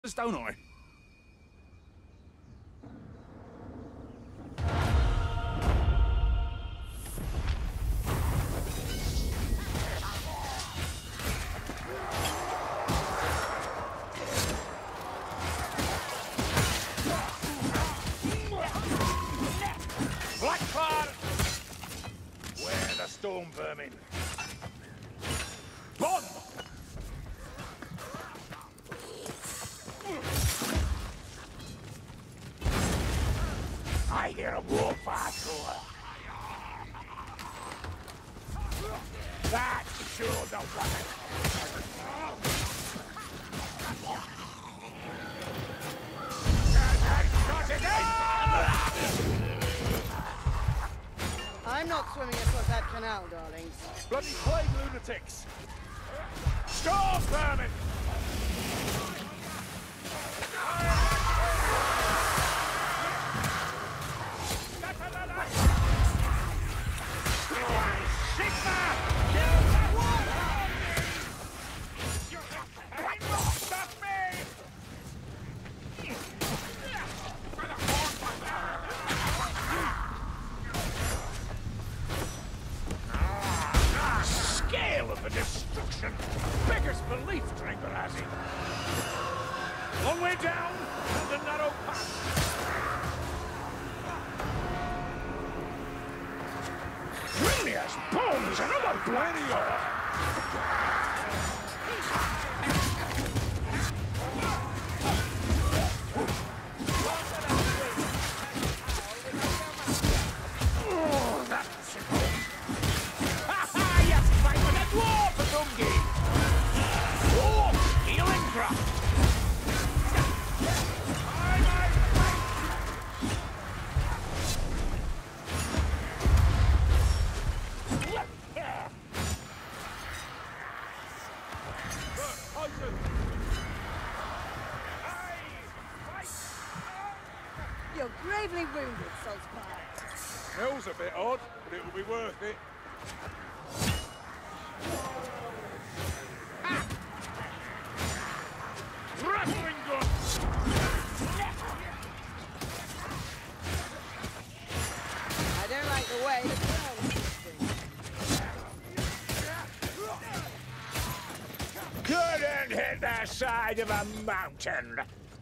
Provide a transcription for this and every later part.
don't I? Blackclad! Where the storm vermin? Bond! I hear a war patrol. That's sure the one. I'm not swimming across that canal, darlings. Bloody plague lunatics! Storm vermin! Destruction! Beggar's belief, Drangarasi! Long way down, and the narrow path! Grimnia's bones, another Blanior! Oh, that's it! Ha-ha! Yes, fight with a dwarf, Dungi! Oh, healing drop! You're gravely wounded, Saltzpyre. Smells a bit odd, but it'll be worth it. Rattling gun! I don't like the way the canal's twisting. Couldn't hit the side of a mountain!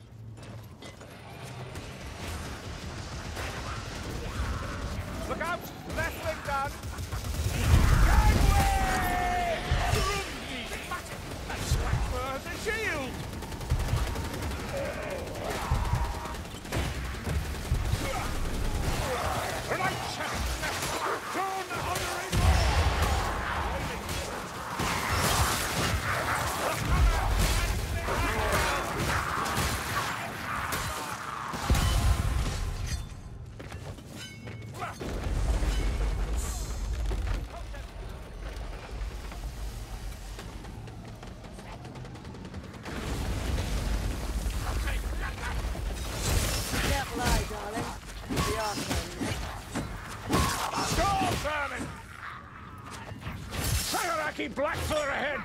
Look out! Left wing down! Gangway! That's for the shield! Right chest! Turn the honoring Careful eye, darling. The archer. Storm vermin! Sagaraki Blackfur ahead!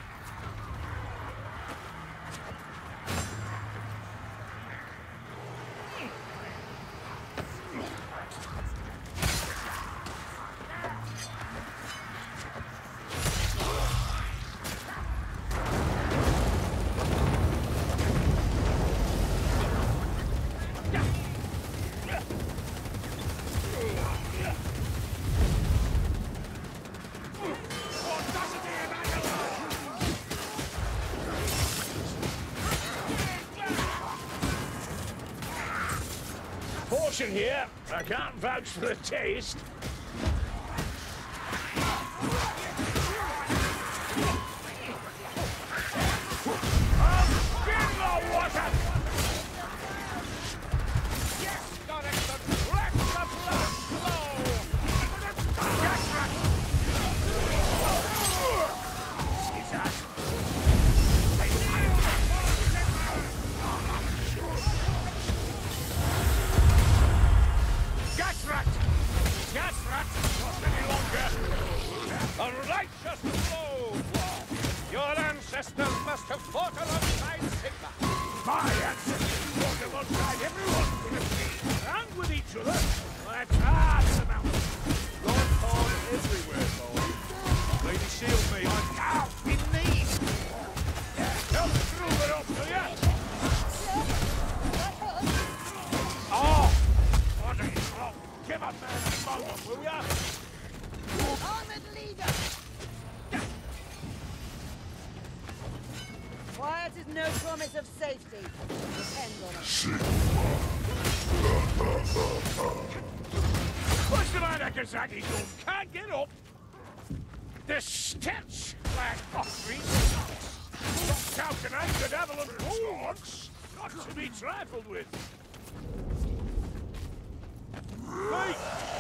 Portion here. I can't vouch for the taste. Gas My ancestors fought alongside everyone for the sea, and with each other. Let's hard the mountain. Life hard everywhere, boy. Lady, shield me. I'm Out in need. Help through it up, will ya? Oh! What a slop. Give a man a moment, will ya? Armored leader! Quiet is no promise of safety. Depend on it. What's the matter, Kazaki? Can't get up. The stench like offering socks. Knocked out an anchored avalanche socks. Not to be trifled with. Hey!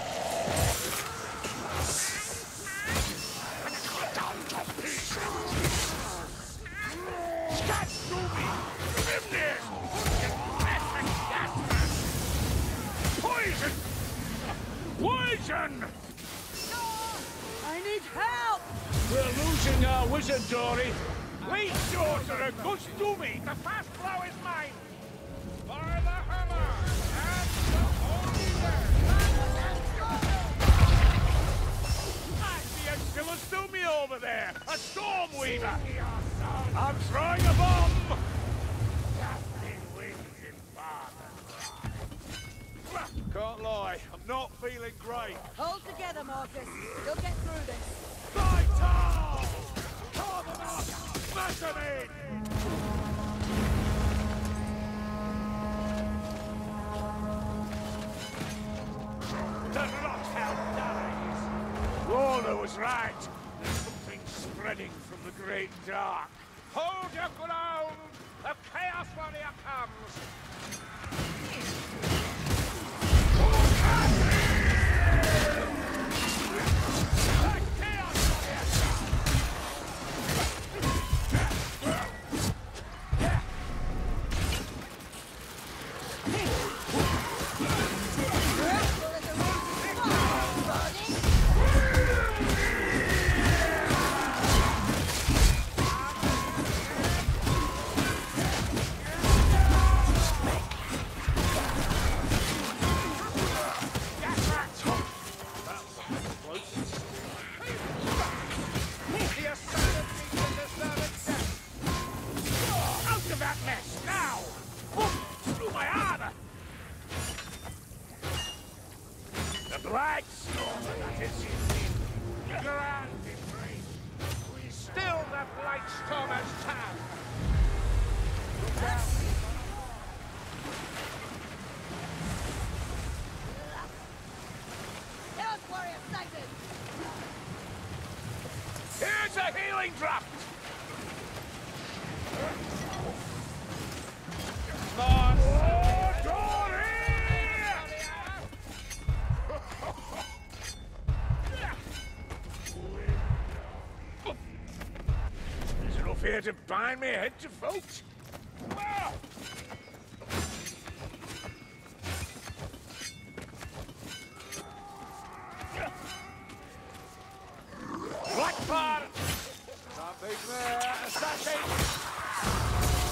Scat through me! Grimness! Poison! Poison! I need help! We're losing our wizard, Dory. Lead daughter of Gustumi! The fast flow is mine! By the hammer! And the holy I see a Stillastumi over there! A storm weaver! I'm throwing a bomb! Can't lie, I'm not feeling great. Hold together, Marcus. You'll get through this. Vital! Call them up! Smash them in! The Rockhound dies! Lorna was right. There's something spreading from the great dark. Hold your ground! The Chaos Warrior comes! Black storm that is in grand embrace. We still the Blight Stormer's town. Look out. Chaos Warrior sighted! Here's a healing draft. Come on, Dory! There's enough here to bind me head to foot. Wow. Blackfire! Something there, assassin!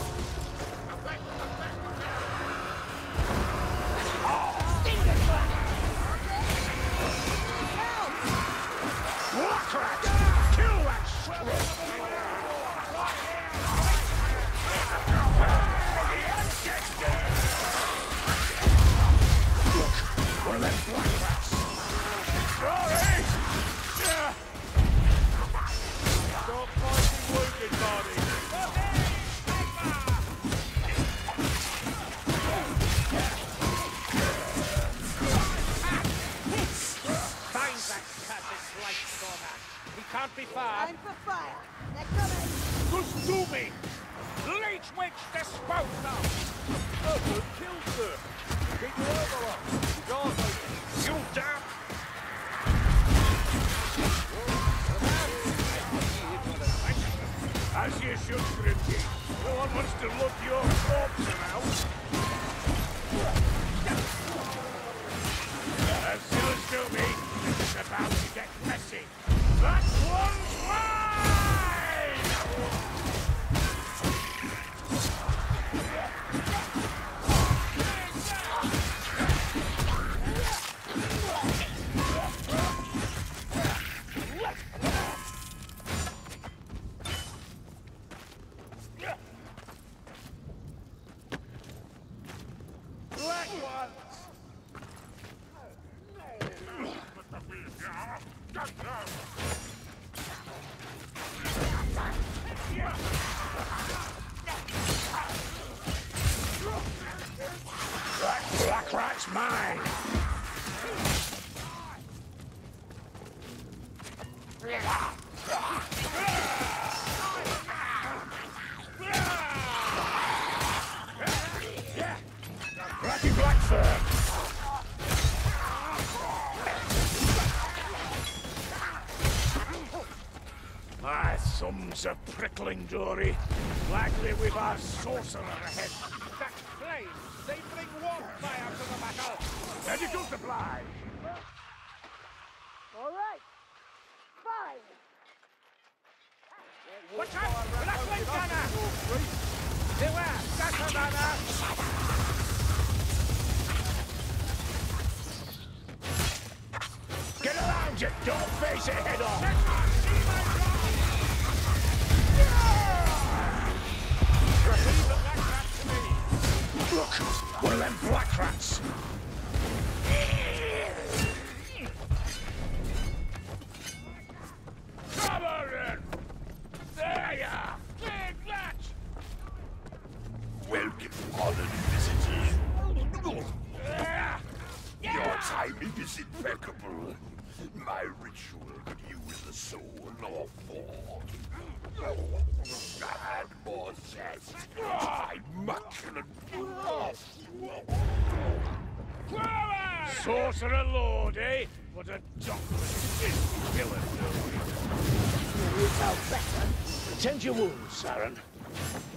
Black rat! Kill that scrub! One of them black rats! Sorry! Stop fighting wounded, Barney. Find that cursed Blight Stormer! He can't be far! Time for fire! They're coming! Gustumi! Leech Witch disposed of! Good kill, sir. Keep your elbow up. Guard open. You damn! As you should, Grimky. No one wants to look your corpse around. As soon as Gustumi is about to get messy. That one's mine! It's mine! Rocky Blackfur! My thumbs are prickling, Dory. Likely we've our sorcerer ahead. That flame! They bring warm fire to the battle! Medical supply! All right. Fine. Watch out! For that flame gunner! Beware! Scatter gunner! Get around you! Don't face it head on! Leave the black rat to me! Look! One of them black rats! Come on in! There you are! Big latch! Welcome, honored visitors. Your timing is impeccable. My ritual could use the soul of more. And more zest. Immaculate blood. Sorcerer Lord, eh? What a doctorless villain. You felt better. Tend your wounds, Saren.